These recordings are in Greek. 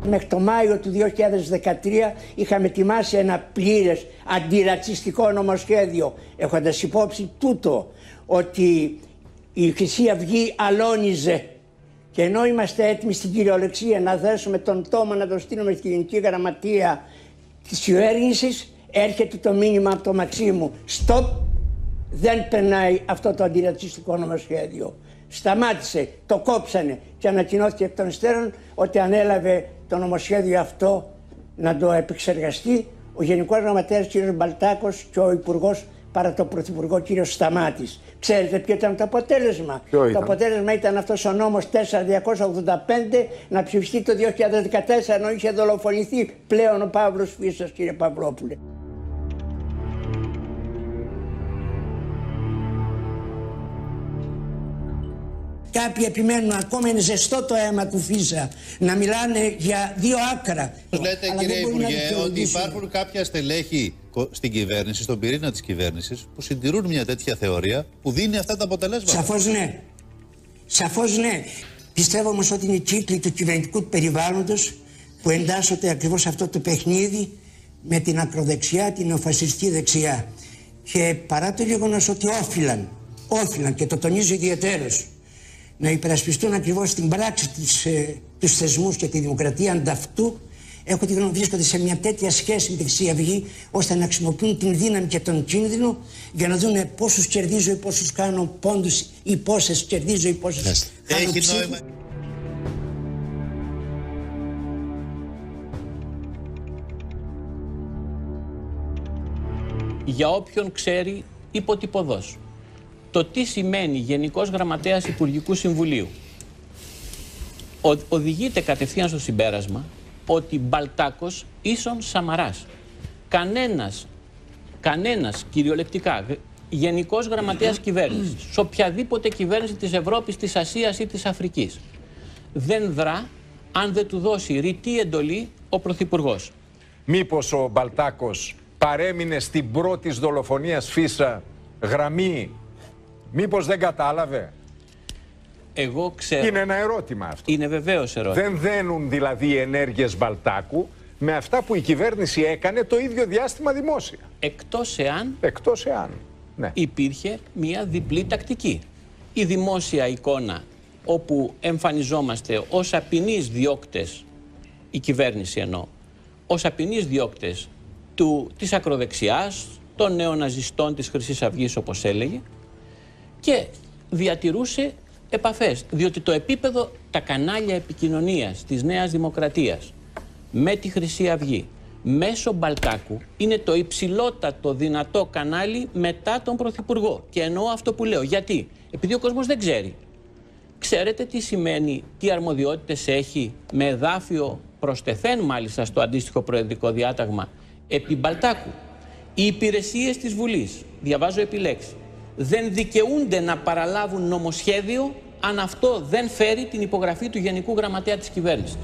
Μέχρι το Μάιο του 2013 είχαμε ετοιμάσει ένα πλήρες αντιρατσιστικό νομοσχέδιο, έχοντας υπόψη τούτο ότι η Χρυσή Αυγή αλώνιζε. Και ενώ είμαστε έτοιμοι στην κυριολεξία να δέσουμε τον τόμο να τον στείλουμε στην Γενική Γραμματεία της κυβέρνησης, έρχεται το μήνυμα από το Μαξίμου. Stop! Δεν περνάει αυτό το αντιρατσιστικό νομοσχέδιο. Σταμάτησε, το κόψανε και ανακοινώθηκε εκ των υστέρων ότι ανέλαβε το νομοσχέδιο αυτό να το επεξεργαστεί ο Γενικός Γραμματέας κ. Μπαλτάκος και ο Υπουργός παρά τον Πρωθυπουργό κ. Σταμάτης. Ξέρετε ποιο ήταν το αποτέλεσμα? Το αποτέλεσμα ήταν αυτός ο νόμος 4285 να ψηφιστεί το 2014, ενώ είχε δολοφονηθεί πλέον ο Παύλος Φίσας, κ. Παυλόπουλε. Κάποιοι επιμένουν, ακόμα είναι ζεστό το αίμα του Φίσα, να μιλάνε για δύο άκρα. Λέτε, κύριε Υπουργέ, ότι υπάρχουν κάποια στελέχη στην κυβέρνηση, στον πυρήνα της κυβέρνησης, που συντηρούν μια τέτοια θεωρία που δίνει αυτά τα αποτελέσματα. Σαφώς ναι. Σαφώς ναι. Πιστεύω όμως ότι είναι οι κύκλοι του κυβερνητικού περιβάλλοντος που εντάσσονται ακριβώς σε αυτό το παιχνίδι με την ακροδεξιά, την νεοφασιστική δεξιά. Και παρά το γεγονός ότι όφυλαν και το τονίζω ιδιαιτέρως, να υπερασπιστούν ακριβώς την πράξη τους θεσμούς και τη δημοκρατία ανταυτού, έχω τη γνώμη βρίσκονται σε μια τέτοια σχέση με τη Χρυσή Αυγή, ώστε να χρησιμοποιούν την δύναμη και τον κίνδυνο για να δουν πόσους κερδίζω ή πόσους κάνω πόντους ή πόσες κερδίζω ή πόσες κάνω ψήφους. Για όποιον ξέρει υποτυπωδώς το τι σημαίνει Γενικός Γραμματέας Υπουργικού Συμβουλίου, οδηγείται κατευθείαν στο συμπέρασμα ότι Μπαλτάκος ίσον Σαμαράς. Κανένας κυριολεκτικά Γενικός Γραμματέας Κυβέρνησης, σε οποιαδήποτε κυβέρνηση της Ευρώπης, της Ασίας ή της Αφρικής, δεν δρά αν δεν του δώσει ρητή εντολή ο Πρωθυπουργός. Μήπως ο Μπαλτάκος παρέμεινε στην πρώτη δολοφονίας Φίσα γραμμή? Μήπως δεν κατάλαβε? Εγώ ξέρω. Είναι ένα ερώτημα αυτό. Είναι βεβαίως ερώτημα. Δεν δένουν δηλαδή οι ενέργειες Μπαλτάκου με αυτά που η κυβέρνηση έκανε το ίδιο διάστημα δημόσια. Εκτός εάν ναι, υπήρχε μια διπλή τακτική. Η δημόσια εικόνα όπου εμφανιζόμαστε ως απεινείς διώκτες, η κυβέρνηση εννοώ, ως απεινείς διώκτες της ακροδεξιάς, των νεοναζιστών της Χρυσής Αυγής όπως έλεγε, και διατηρούσε επαφές, διότι το επίπεδο, τα κανάλια επικοινωνίας της Νέας Δημοκρατίας με τη Χρυσή Αυγή μέσω Μπαλτάκου είναι το υψηλότατο δυνατό κανάλι μετά τον Πρωθυπουργό. Και εννοώ αυτό που λέω. Γιατί? Επειδή ο κόσμος δεν ξέρει. Ξέρετε τι σημαίνει, τι αρμοδιότητες έχει με εδάφιο προστεθέν μάλιστα στο αντίστοιχο προεδρικό διάταγμα επί Μπαλτάκου? Οι υπηρεσίες της Βουλής, διαβάζω επιλέξει, δεν δικαιούνται να παραλάβουν νομοσχέδιο αν αυτό δεν φέρει την υπογραφή του Γενικού Γραμματέα της κυβέρνησης.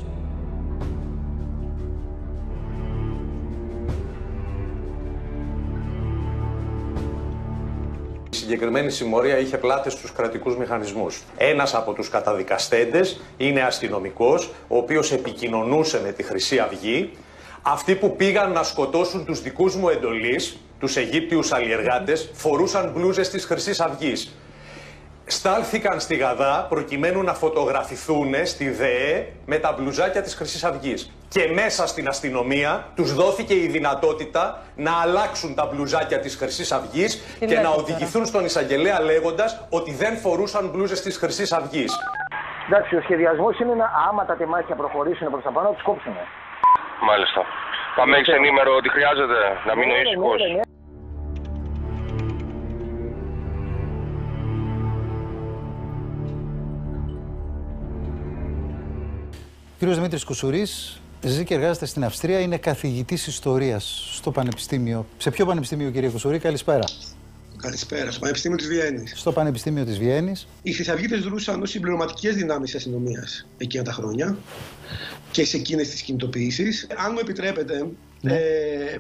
Η συγκεκριμένη συμμορία είχε πλάτες στους κρατικούς μηχανισμούς. Ένας από τους καταδικαστέντες είναι αστυνομικός, ο οποίος επικοινωνούσε με τη Χρυσή Αυγή. Αυτοί που πήγαν να σκοτώσουν τους δικούς μου εντολείς, τους Αιγύπτιους αλλιεργάτες, φορούσαν μπλούζες της Χρυσής Αυγής. Στάλθηκαν στη Γαδά προκειμένου να φωτογραφηθούν στη ΔΕΕ με τα μπλουζάκια της Χρυσής Αυγής. Και μέσα στην αστυνομία τους δόθηκε η δυνατότητα να αλλάξουν τα μπλουζάκια της Χρυσής Αυγής και να οδηγηθούν στον εισαγγελέα λέγοντας ότι δεν φορούσαν μπλούζες της Χρυσής Αυγής. Εντάξει, ο σχεδιασμός είναι άμα τα τεμάχια προχωρήσουν προς τα πάνω, να τους κόψουν. Μάλιστα. Θα με έχεις ενήμερο ότι χρειάζεται να μείνω ήσυχος. Ο κύριος Δημήτρης Κουσουρής ζει και εργάζεται στην Αυστρία, είναι καθηγητής ιστορίας στο Πανεπιστήμιο. Σε ποιο πανεπιστήμιο, κύριε Κουσουρή? Καλησπέρα. Καλησπέρα. Στο Πανεπιστήμιο της Βιέννης. Στο Πανεπιστήμιο της Βιέννης. Οι χρυσαυγίτες δρούσαν ως συμπληρωματικές δυνάμεις της αστυνομίας εκείνα τα χρόνια και σε εκείνες τις κινητοποιήσεις. Αν μου επιτρέπετε,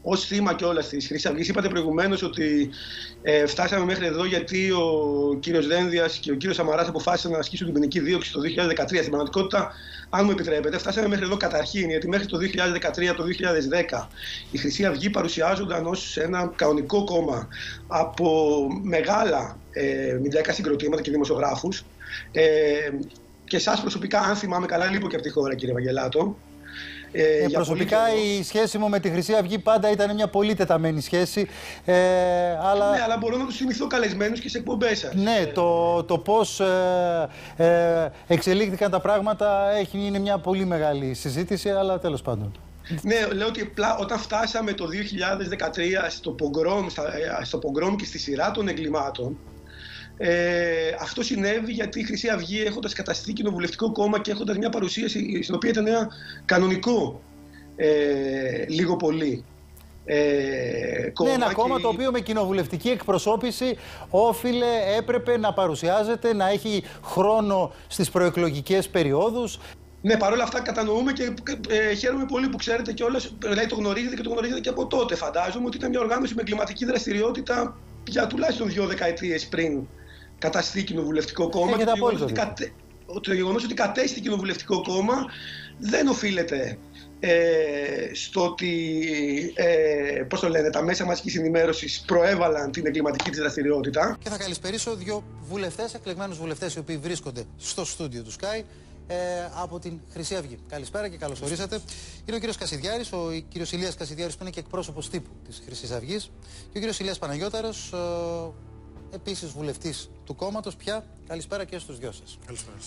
ως θύμα κιόλας της Χρυσής Αυγής. Είπατε προηγουμένως ότι φτάσαμε μέχρι εδώ γιατί ο κύριος Δένδιας και ο κύριος Σαμαράς αποφάσισαν να ασκήσουν την ποινική δίωξη το 2013. Στην πραγματικότητα, αν μου επιτρέπετε, φτάσαμε μέχρι εδώ καταρχήν, γιατί μέχρι το 2013, το 2010, η Χρυσή Αυγή παρουσιάζονταν ως ένα κανονικό κόμμα από μεγάλα μηντιακά συγκροτήματα και δημοσιογράφους. Και εσάς προσωπικά, αν θυμάμαι καλά, λείπω και από τη χώρα, κύριε Βαγγελάτο. Προσωπικά η σχέση μου με τη Χρυσή Αυγή πάντα ήταν μια πολύ τεταμένη σχέση. Αλλά... Ναι, αλλά μπορώ να τους θυμηθώ καλεσμένους και σε εκπομπές σας. Ναι, το πώς εξελίχθηκαν τα πράγματα είναι μια πολύ μεγάλη συζήτηση, αλλά τέλος πάντων. Ναι, λέω ότι όταν φτάσαμε το 2013 στο πογκρόμ και στη σειρά των εγκλημάτων, αυτό συνέβη γιατί η Χρυσή Αυγή, έχοντας καταστεί κοινοβουλευτικό κόμμα και έχοντας μια παρουσίαση στην οποία ήταν ένα κανονικό λίγο πολύ κόμμα. Ναι, ένα κόμμα το οποίο με κοινοβουλευτική εκπροσώπηση έπρεπε να παρουσιάζεται, να έχει χρόνο στις προεκλογικές περιόδους. Ναι, παρόλα αυτά κατανοούμε και χαίρομαι πολύ που ξέρετε κιόλας, δηλαδή το γνωρίζετε και το γνωρίζετε και από τότε. Φαντάζομαι ότι ήταν μια οργάνωση με εγκληματική δραστηριότητα για τουλάχιστον 2 δεκαετίες πριν καταστεί κοινοβουλευτικό κόμμα. Το γεγονός ότι κατέστη κοινοβουλευτικό κόμμα δεν οφείλεται στο ότι πώς το λένε, τα μέσα μαζικής ενημέρωσης προέβαλαν την εγκληματική της δραστηριότητα. Και θα καλησπερίσω 2 βουλευτές, εκλεγμένους βουλευτές, οι οποίοι βρίσκονται στο στούντιο του Sky από την Χρυσή Αυγή. Καλησπέρα και καλώς ορίσατε. Είναι ο κύριος Κασιδιάρης, ο κύριος Ηλίας Κασιδιάρης, που είναι και εκπρόσωπος τύπου της Χρυσής Αυγής, και ο κύριος Ηλίας Παναγιώταρος, επίσης βουλευτής του κόμματος πια. Καλησπέρα και στους 2 σας. Καλησπέρα.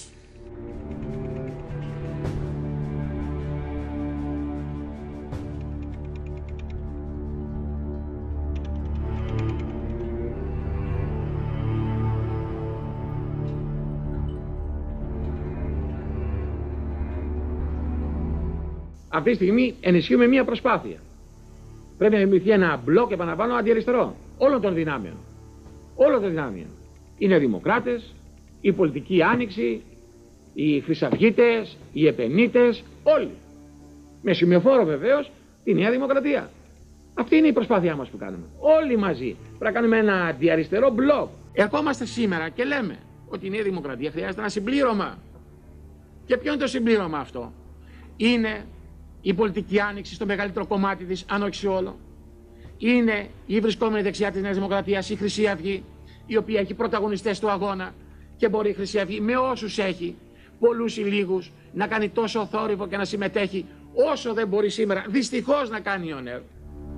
Αυτή τη στιγμή ενισχύουμε μία προσπάθεια. Πρέπει να δημιουργηθεί ένα μπλοκ, επαναλαμβάνω, αντιαριστερό όλων των δυνάμεων. Όλων των δυνάμεων. Είναι δημοκράτες, η πολιτική άνοιξη, οι χρυσαυγίτες, οι επενίτες, όλοι. Με σημειοφόρο βεβαίως τη Νέα Δημοκρατία. Αυτή είναι η προσπάθειά μας που κάνουμε. Όλοι μαζί πρέπει να κάνουμε ένα αντιαριστερό μπλοκ. Ερχόμαστε σήμερα και λέμε ότι η Νέα Δημοκρατία χρειάζεται ένα συμπλήρωμα. Και ποιο είναι το συμπλήρωμα αυτό? Είναι η πολιτική άνοιξη στο μεγαλύτερο κομμάτι της, αν όχι σε όλο. Είναι η βρισκόμενη δεξιά της Νέας Δημοκρατίας, η Χρυσή Αυγή, η οποία έχει πρωταγωνιστές στο αγώνα και μπορεί η Χρυσή Αυγή με όσους έχει, πολλούς ή λίγους, να κάνει τόσο θόρυβο και να συμμετέχει όσο δεν μπορεί σήμερα, δυστυχώς, να κάνει ο ΝΕΡ.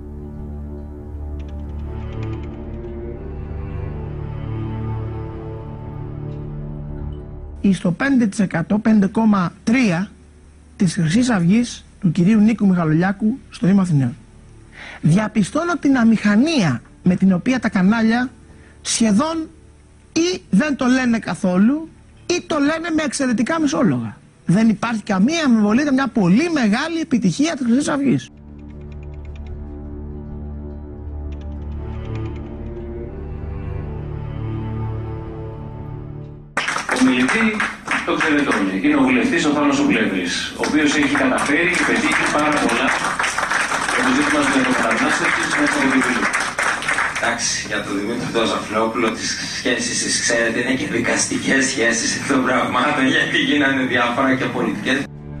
Στο 5%, 5,3% της Χρυσής Αυγής του κυρίου Νίκου Μιχαλολιάκου στο Δήμο Αθηναίων. Διαπιστώνω την αμηχανία με την οποία τα κανάλια σχεδόν ή δεν το λένε καθόλου ή το λένε με εξαιρετικά μισόλογα. Δεν υπάρχει καμία αμφιβολία, ήταν μια πολύ μεγάλη επιτυχία της Χρυσής Αυγής. Ο μιλητή το ξέρετε όλοι. Είναι ο βουλευτής ο Θάνος ο Πλεύρης, ο οποίος έχει καταφέρει και πετύχει πάρα πολλά για το ζήτημα του μετανάστευσης μέσα από την Βουλή. Εντάξει, για τον Δημήτρη τον Ζαφλόπουλο τις σχέσεις τις ξέρετε, είναι και δικαστικές σχέσεις των πραγμάτων, γιατί γίνανε διάφορα και πολιτικές.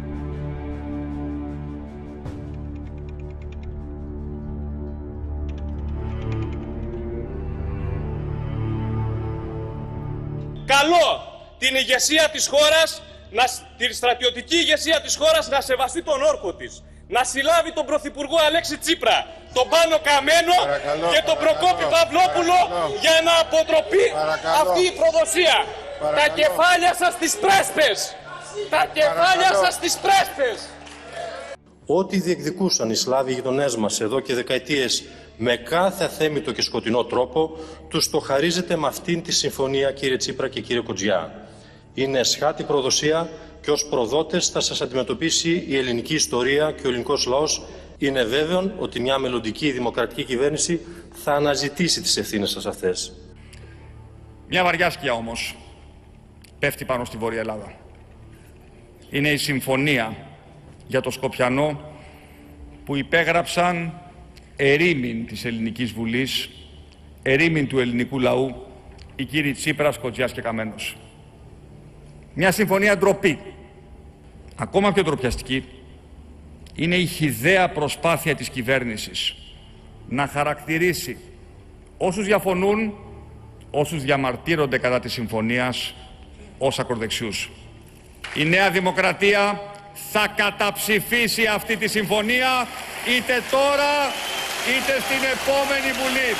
Καλό την ηγεσία της χώρας, την στρατιωτική ηγεσία της χώρας να σεβαστεί τον όρκο της. Να συλλάβει τον Πρωθυπουργό Αλέξη Τσίπρα, τον Πάνο Καμένο και τον Προκόπη Παυλόπουλο για να αποτροπεί αυτή η προδοσία. Τα κεφάλια σας στις πρέσπες! Τα κεφάλια σας στις πρέσπες! Ό,τι διεκδικούσαν οι Σλάβοι γειτονές μας εδώ και δεκαετίες με κάθε αθέμητο και σκοτεινό τρόπο, τους το χαρίζετε με αυτήν τη συμφωνία, κύριε Τσίπρα και κύριε Κοτζιά. Είναι εσχάτη προδοσία και ως προδότες θα σας αντιμετωπίσει η ελληνική ιστορία και ο ελληνικός λαός. Είναι βέβαιο ότι μια μελλοντική δημοκρατική κυβέρνηση θα αναζητήσει τις ευθύνες σας αυτές. Μια βαριά σκιά όμως πέφτει πάνω στη Βόρεια Ελλάδα. Είναι η συμφωνία για το Σκοπιανό που υπέγραψαν ερήμην της Ελληνικής Βουλής, ερήμην του ελληνικού λαού, οι κύριοι Τσίπρας, Κοτζιάς και Καμένος. Μια συμφωνία ντροπή. Ακόμα πιο ντροπιαστική είναι η χυδαία προσπάθεια της κυβέρνησης να χαρακτηρίσει όσους διαφωνούν, όσους διαμαρτύρονται κατά της συμφωνίας, ως ακροδεξιούς. Η Νέα Δημοκρατία θα καταψηφίσει αυτή τη συμφωνία είτε τώρα είτε στην επόμενη Βουλή.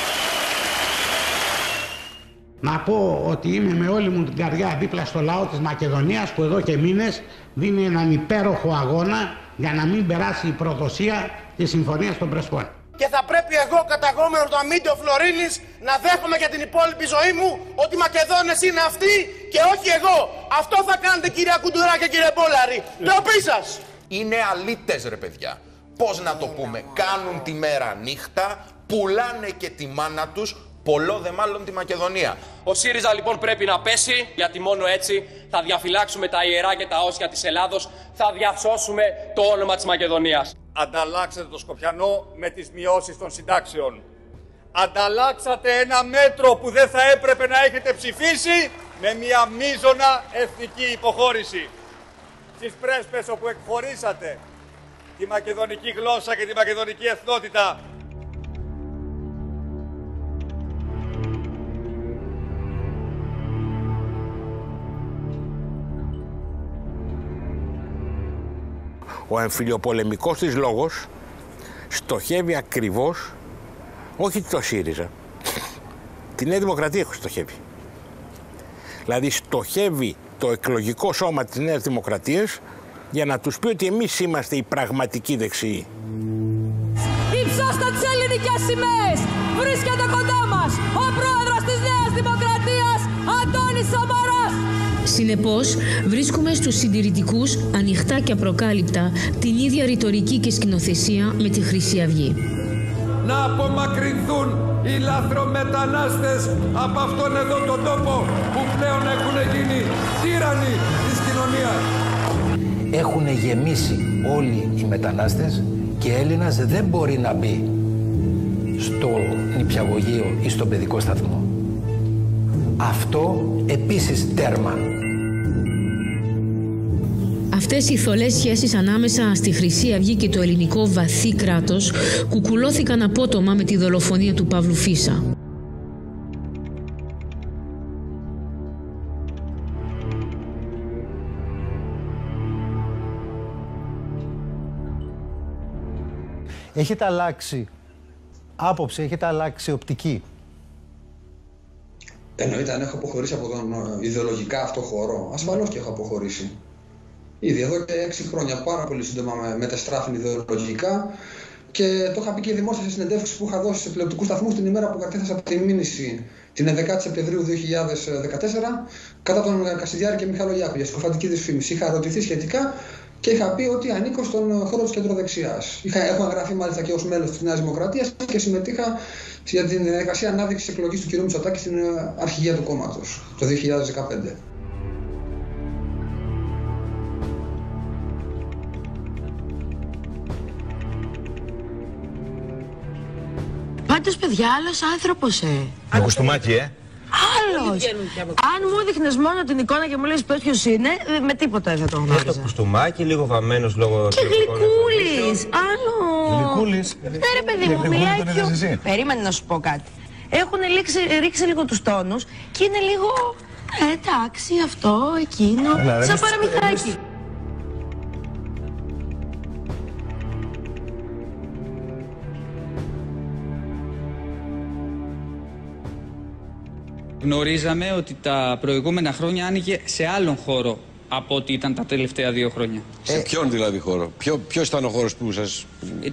Να πω ότι είμαι με όλη μου την καρδιά δίπλα στο λαό της Μακεδονίας που εδώ και μήνες δίνει έναν υπέροχο αγώνα για να μην περάσει η προδοσία της Συμφωνίας των Πρεσπών. Και θα πρέπει εγώ, καταγόμενος του Αμίντιο Φλωρίνης, να δέχομαι για την υπόλοιπη ζωή μου ότι οι Μακεδόνες είναι αυτοί και όχι εγώ. Αυτό θα κάνετε, κυρία Κουντουρά και κύριε Μπόλαρη. Ντροπή σας! Είναι αλήτες, ρε παιδιά. Πώς να το πούμε, κάνουν τη μέρα νύχτα, πουλάνε και τη μάνα τους, πολλό δε μάλλον τη Μακεδονία. Ο ΣΥΡΙΖΑ λοιπόν πρέπει να πέσει, γιατί μόνο έτσι θα διαφυλάξουμε τα ιερά και τα όσια της Ελλάδος, θα διασώσουμε το όνομα της Μακεδονίας. Ανταλλάξατε το Σκοπιανό με τις μειώσεις των συντάξεων. Ανταλλάξατε ένα μέτρο που δεν θα έπρεπε να έχετε ψηφίσει με μια μείζωνα εθνική υποχώρηση. Στις πρέσπες όπου εκχωρήσατε τη μακεδονική γλώσσα και τη μακεδονική εθνότητα. Ο εμφυλιοπολεμικός της λόγος στοχεύει ακριβώς, όχι το ΣΥΡΙΖΑ, τη Νέα Δημοκρατία στοχεύει. Δηλαδή στοχεύει το εκλογικό σώμα της Νέας Δημοκρατίας για να τους πει ότι εμείς είμαστε οι πραγματικοί δεξιοί. Υψώστε τις ελληνικές σημαίες! Βρίσκεται κοντά μας ο πρόεδρος της Νέας Δημοκρατίας, Αντώνης Σαμαράς! Συνεπώς, βρίσκουμε στους συντηρητικούς ανοιχτά και απροκάλυπτα την ίδια ρητορική και σκηνοθεσία με τη Χρυσή Αυγή. Να απομακρυνθούν οι λαθρομετανάστες από αυτόν εδώ τον τόπο που πλέον έχουν γίνει τύρανοι της κοινωνίας. Έχουν γεμίσει όλοι οι μετανάστες και Έλληνας δεν μπορεί να μπει στο νηπιαγωγείο ή στον παιδικό σταθμό. Αυτό επίσης τέρμα. Αυτές οι θολές σχέσεις ανάμεσα στη Χρυσή Αυγή και το ελληνικό βαθύ κράτος κουκουλώθηκαν απότομα με τη δολοφονία του Παύλου Φίσα. Έχετε αλλάξει άποψη, έχετε αλλάξει οπτική. Εννοείται αν έχω αποχωρήσει από τον ιδεολογικά αυτό χώρο. Ασφαλώς και έχω αποχωρήσει. Ήδη εδώ και 6 χρόνια πάρα πολύ σύντομα μετεστράφην ιδεολογικά και το είχα πει και δημόσια σε συνεντεύξεις που είχα δώσει σε τηλεοπτικούς σταθμούς την ημέρα που κατέθεσα τη μήνυση την 11η Σεπτεμβρίου 2014 κατά τον Κασιδιάρη και Μιχαλολιάκου για συκοφαντική δυσφήμιση. Είχα ρωτηθεί σχετικά και είχα πει ότι ανήκω στον χώρο της κεντροδεξιάς. Έχω εγγραφεί μάλιστα και ως μέλος της Νέας Δημοκρατίας και συμμετείχα για την διαδικασία ανάδειξης εκλογής του κ. Μητσοτάκη στην αρχηγία του κόμματος το 2015. Πάντως, παιδιά, άλλος άνθρωπος, Με κουστούμάκι, Άλλος. Αν μου έδειχνες μόνο την εικόνα και μου λες ποιος είναι, με τίποτα δεν θα το γνώριζα. Το κουστούμάκι, λίγο βαμμένος λόγω... Και γλυκούλης. Άλλο. Γλυκούλης. Ναι, ρε παιδί μου, μιλάει πιο... Περίμενε να σου πω κάτι. Έχουν ρίξει λίγο τους τόνους και είναι λίγο... εντάξει, αυτό, εκείνο, σαν παραμυθάκι. Γνωρίζαμε ότι τα προηγούμενα χρόνια άνοιγε σε άλλον χώρο από ό,τι ήταν τα τελευταία 2 χρόνια. Σε ποιον δηλαδή χώρο, ποιος ήταν ο χώρος που σας...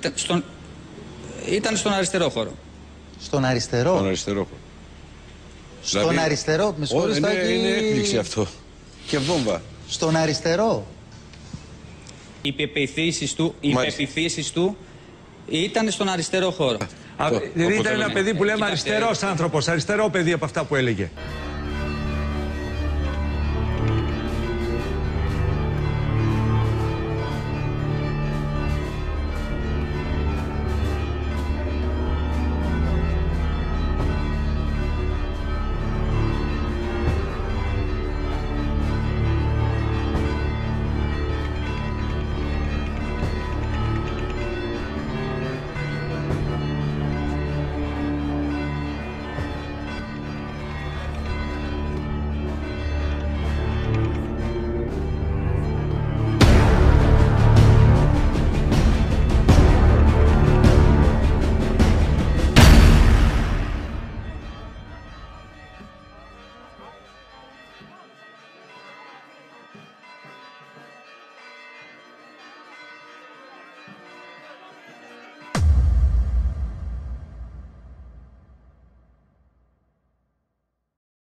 Ήταν στον αριστερό χώρο. Στον αριστερό? Στον αριστερό χώρο. Στον δηλαδή... αριστερό, με συγχωρείς Τάκη... Είναι έκπληξη αυτό. Και βόμβα. Στον αριστερό. Οι πεποιθήσεις του ήταν στον αριστερό χώρο. Δηλαδή ήταν ένα παιδί που λέμε αριστερός άνθρωπος, αριστερό παιδί από αυτά που έλεγε.